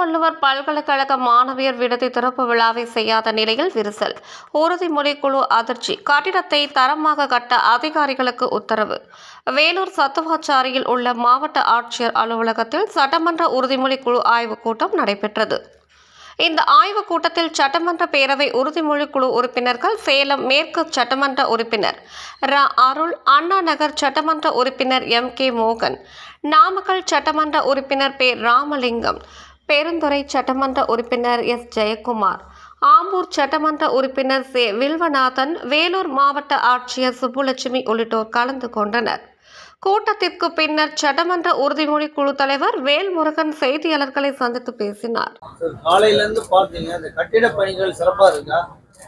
திருவள்ளுவர் பல்கலைக்கழக மாணவியர் விடுதி திறப்பு விழாவை செய்யாத நிலையில் விரிசல். உறுதிமொழி குழு அதிர்ச்சி. கட்டிடத்தை தரமாக கட்ட அதிகாரிகளுக்கு உத்தரவு. வேலூர் சத்துவாச்சாரியில் உள்ள மாவட்ட ஆட்சியர் அலுவலகத்தில் சட்டமன்ற உறுதிமொழி குழு ஆய்வுக் கூட்டம் நடைபெற்றது. இந்த ஆய்வுக் கூட்டத்தில் சட்டமன்ற பேரவை உறுதிமொழி குழு உறுப்பினர்கள் சேலம் மேற்கு சட்டமன்ற உறுப்பினர் அருள், அண்ணா நகர் சட்டமன்ற உறுப்பினர் MK மோகன், நாமக்கல் சட்டமன்ற உறுப்பினர் ராமலிங்கம், பெருந்துறை சட்டமன்ற உறுப்பினர் S ஜெயக்குமார், ஆம்பூர் சட்டமன்ற உறுப்பினர் வில்வநாதன், வேலூர் மாவட்ட ஆட்சியர் சுப்புலட்சுமி உள்ளிட்டோர் கலந்து கொண்டனர். கூட்டத்திற்கு பின்னர் சட்டமன்ற உறுதிமொழி குழு தலைவர் வேல்முருகன் செய்தியாளர்களை சந்தித்து பேசினார். காலையிலிருந்து பார்த்தீங்க, இந்த கட்டிட பணிகள் சிறப்பா இருக்கா?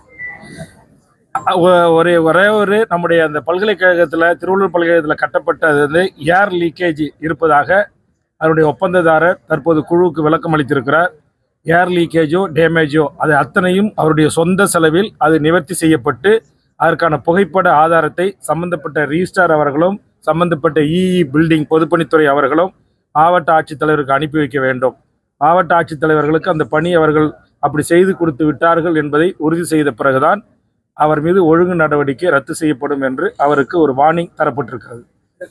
ஒரே நம்முடைய அந்த பல்கலைக்கழகத்தில், திருவள்ளூர் பல்கலைக்கழகத்தில் கட்டப்பட்டது வந்து ஏர் லீக்கேஜ் இருப்பதாக அதனுடைய ஒப்பந்ததாரர் தற்போது குழுவுக்கு விளக்கம் அளித்திருக்கிறார். ஏர் லீக்கேஜோ டேமேஜோ அது அத்தனையும் அவருடைய சொந்த செலவில் அது நிவர்த்தி செய்யப்பட்டு அதற்கான புகைப்பட ஆதாரத்தை சம்பந்தப்பட்ட ரிஜிஸ்ட்ரார் அவர்களும் சம்பந்தப்பட்ட பில்டிங் பொதுப்பணித்துறை அவர்களும் மாவட்ட ஆட்சித்தலைவருக்கு அனுப்பி வைக்க வேண்டும். மாவட்ட ஆட்சித்தலைவர்களுக்கு அந்த பணி அவர்கள் அப்படி செய்து கொடுத்து விட்டார்கள் என்பதை உறுதி செய்த பிறகுதான் அவர் மீது ஒழுங்கு நடவடிக்கை ரத்து செய்யப்படும் என்று அவருக்கு ஒரு வார்னிங் தரப்பட்டிருக்கிறது.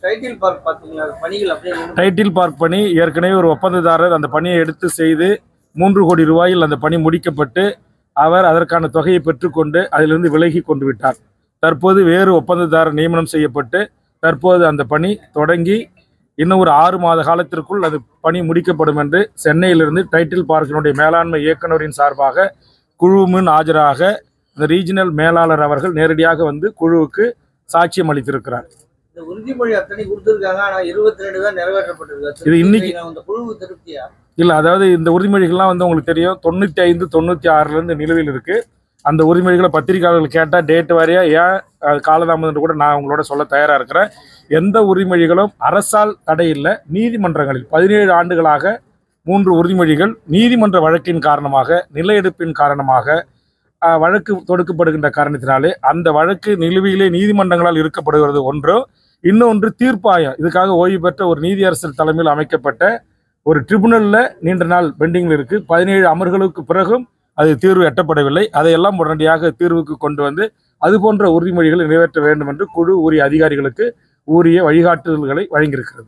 டைட்டில் பார்க் பணி ஏற்கனவே ஒரு ஒப்பந்ததாரர் அந்த பணியை எடுத்து செய்து 3 கோடி ரூபாயில் அந்த பணி முடிக்கப்பட்டு அவர் அதற்கான தொகையை பெற்றுக்கொண்டு அதிலிருந்து விலகி கொண்டு விட்டார். தற்போது வேறு ஒப்பந்ததாரர் நியமனம் செய்யப்பட்டு தற்போது அந்த பணி தொடங்கி இன்னும் ஒரு 6 மாத காலத்திற்குள் அது பணி முடிக்கப்படும் என்று சென்னையிலிருந்து டைட்டில் பார்க்கினுடைய மேலாண்மை இயக்குநரின் சார்பாக குழு முன் ஆஜராக இந்த ரீஜனல் மேலாளர் அவர்கள் நேரடியாக வந்து குழுவுக்கு சாட்சியம் அளித்திருக்கிறார். இந்த உறுதிமொழி அத்தனை கொடுத்திருக்காங்க, ஆனால் 22 தான் நிறைவேற்றப்பட்டிருக்கு. இது இன்னைக்கு குழு திருப்தியா இல்லை. அதாவது இந்த உறுதிமொழிகள்லாம் வந்து உங்களுக்கு தெரியும் 95, 96லேருந்து நிலுவையில் இருக்குது. அந்த உரிமைகளை பத்திரிகையாளர்கள் கேட்டால் டேட் வாரியாக ஏன் காலதாமதம் கூட நான் உங்களோட சொல்ல தயாராக இருக்கிறேன். எந்த உரிமொழிகளும் அரசால் தடையில்லை. நீதிமன்றங்களில் 17 ஆண்டுகளாக 3 உறுதிமொழிகள் நீதிமன்ற வழக்கின் காரணமாக, நில எடுப்பின் காரணமாக வழக்கு தொடுக்கப்படுகின்ற காரணத்தினாலே அந்த வழக்கு நிலுவையிலே நீதிமன்றங்களால் இருக்கப்படுகிறது ஒன்று. இன்னொன்று தீர்ப்பாயம். இதுக்காக ஓய்வு பெற்ற ஒரு நீதியரசர் தலைமையில் அமைக்கப்பட்ட ஒரு ட்ரிபுனலில் நீண்ட நாள் பெண்டிங்கில் இருக்குது. 17 அமர்களுக்கு பிறகும் அது தீர்வு எட்டப்படவில்லை. அதையெல்லாம் உடனடியாக தீர்வுக்கு கொண்டு வந்து அது போன்ற உறுதிமொழிகளை நிறைவேற்ற வேண்டும் என்று குழு உரிய அதிகாரிகளுக்கு உரிய வழிகாட்டுதல்களை வழங்கியிருக்கிறது.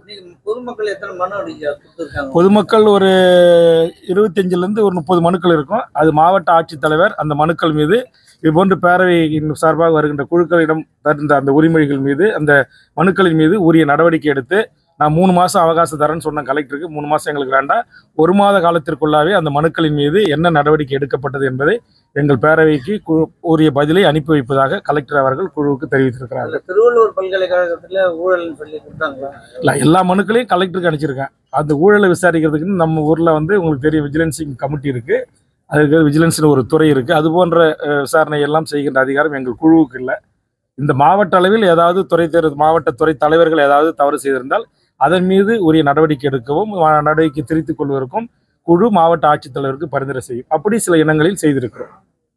பொதுமக்கள் ஒரு 25லேருந்து ஒரு 30 மனுக்கள் இருக்கும். அது மாவட்ட ஆட்சித்தலைவர் அந்த மனுக்கள் மீது இதுபோன்று பேரவையின் சார்பாக வருகின்ற குழுக்களிடம் தருந்த அந்த உரிமொழிகள் மீது, அந்த மனுக்களின் மீது உரிய நடவடிக்கை எடுத்து, நான் 3 மாதம் அவகாசம் தரேன்னு சொன்ன கலெக்டருக்கு 3 மாதம் எங்களுக்கு வேண்டாம், 1 மாத காலத்திற்குள்ளாவே அந்த மனுக்களின் மீது என்ன நடவடிக்கை எடுக்கப்பட்டது என்பதை எங்கள் பேரவைக்கு உரிய பதிலை அனுப்பி வைப்பதாக கலெக்டர் அவர்கள் குழுவுக்கு தெரிவித்திருக்கிறார்கள். திருவள்ளூர் பல்கலைக்கழகத்தில் ஊழல் சொல்லி கொடுத்தாங்களா? இல்லை, எல்லா மனுக்களையும் கலெக்டருக்கு அனுப்பிச்சிருக்கேன். அந்த ஊழலை விசாரிக்கிறதுக்குன்னு நம்ம ஊரில் வந்து உங்களுக்கு தெரியும் விஜிலன்சிங் கமிட்டி இருக்குது. அதுக்கு விஜிலன்ஸ்னு ஒரு துறை இருக்குது. அது போன்ற விசாரணை எல்லாம் செய்கின்ற அதிகாரம் எங்கள் குழுவுக்கு இல்லை. இந்த மாவட்ட அளவில் ஏதாவது மாவட்ட துறை தலைவர்கள் ஏதாவது தவறு செய்திருந்தால் அதன் மீது உரிய நடவடிக்கை எடுக்கவும் நடவடிக்கை திரித்துக் கொள்வதற்கும் குழு மாவட்ட ஆட்சித்தலைவருக்கு பரிந்துரை செய்யும். அப்படி சில இனங்களில் செய்திருக்கிறோம்.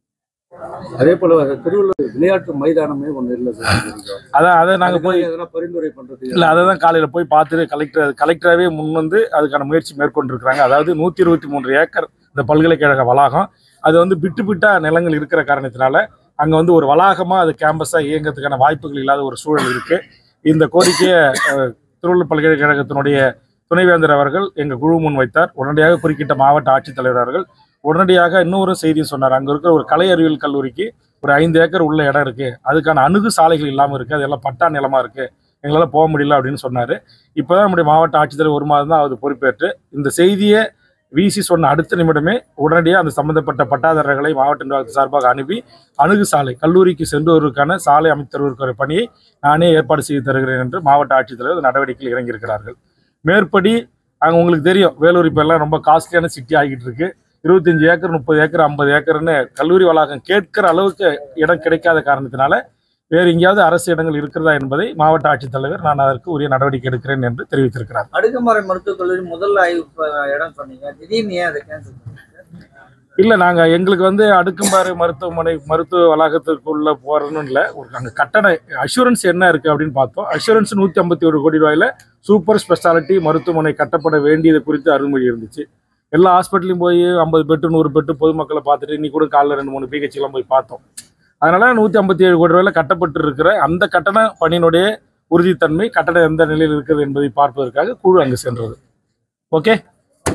அதே போல திருவள்ளூர் விளையாட்டு மைதானமே ஒன்று இல்லை சார். அதை நாங்கள் போய் பரிந்துரை பண்ணுறது இல்லை. அதை தான் காலையில் போய் பார்த்துட்டு கலெக்டராகவே முன் வந்து அதுக்கான முயற்சி மேற்கொண்டிருக்கிறாங்க. அதாவது 123 ஏக்கர் இந்த பல்கலைக்கழக வளாகம், அது வந்து பிட்டா நிலங்கள் இருக்கிற காரணத்தினால அங்கே வந்து ஒரு வளாகமாக அது கேம்பஸாக இயங்கிறதுக்கான வாய்ப்புகள் இல்லாத ஒரு சூழல் இருக்குது. இந்த கோரிக்கையை திருவள்ளூர் பல்கலைக்கழகத்தினுடைய துணைவேந்தர் அவர்கள் எங்கள் குழு முன் வைத்தார். உடனடியாக குறுக்கிட்ட மாவட்ட ஆட்சித்தலைவர் அவர்கள் உடனடியாக இன்னொரு செய்தியும் சொன்னார். அங்கே இருக்கிற ஒரு கலை அறிவியல் கல்லூரிக்கு ஒரு 5 ஏக்கர் உள்ள இடம் இருக்குது, அதுக்கான அணுகு சாலைகள் இல்லாமல் இருக்குது, அதெல்லாம் பட்டா நிலமாக இருக்குது, எங்களால் போக முடியல அப்படின்னு சொன்னார். இப்போ தான் நம்முடைய மாவட்ட ஆட்சித்தலைவர் 1 மாதம் தான் அது பொறுப்பேற்று இந்த செய்தியை விசி சொன்ன அடுத்த நிமிடமே உடனடியாக அந்த சம்பந்தப்பட்ட பட்டாதாரர்களை மாவட்ட நிர்வாகத்து சார்பாக அனுப்பி அணுகு சாலை கல்லூரிக்கு சென்று வருவதற்கான சாலை அமைத்து தருவதற்கான பணியை நானே ஏற்பாடு செய்து தருகிறேன் என்று மாவட்ட ஆட்சித்தலைவர் நடவடிக்கையில் இறங்கியிருக்கிறார்கள். மேற்படி அங்கே உங்களுக்கு தெரியும் வேலூர் இப்போ எல்லாம் ரொம்ப காஸ்ட்லியான சிட்டி ஆகிட்டு இருக்கு. 25 ஏக்கர் 30 ஏக்கர் 50 ஏக்கர்னு கல்லூரி வளாகம் கேட்கிற அளவுக்கு இடம் கிடைக்காத காரணத்தினால வேறு எங்கேயாவது அரசு இடங்கள் இருக்கிறதா என்பதை மாவட்ட ஆட்சித்தலைவர் நான் அதற்கு உரிய நடவடிக்கை எடுக்கிறேன் என்று தெரிவித்திருக்கிறார். அடுக்குமாறை மருத்துவக் கல்லூரி முதல் ஆய்வு இடம் சொன்னீங்க, திடீர்னு அதை கேன்சல் பண்ணீங்க? இல்லை, நாங்கள் எங்களுக்கு வந்து அடுக்குமாறு மருத்துவ வளாகத்துக்குள்ளே போகிறதுன்னு இல்லை. அங்கே கட்டண அஷூரன்ஸ் என்ன இருக்குது அப்படின்னு பார்த்தோம். அஷூரன்ஸ் 151 கோடி ரூபாயில் சூப்பர் ஸ்பெஷாலிட்டி மருத்துவமனை கட்டப்பட வேண்டியது குறித்து அருள்மொழி இருந்துச்சு. எல்லா ஹாஸ்பிட்டலையும் போய் 50 பெட்டு 100 பெட்டு பொதுமக்களை பார்த்துட்டு இன்னைக்கு கூட காலைல 2-3 பிஹெச்லாம் போய் பார்த்தோம். அதனால 157 கோடி ரூபாயில் கட்டப்பட்டு இருக்கிற அந்த கட்டண பணியினுடைய உறுதித்தன்மை, கட்டடம் எந்த நிலையில் இருக்கிறது என்பதை பார்ப்பதற்காக குழு அங்கு சென்றது. ஓகே.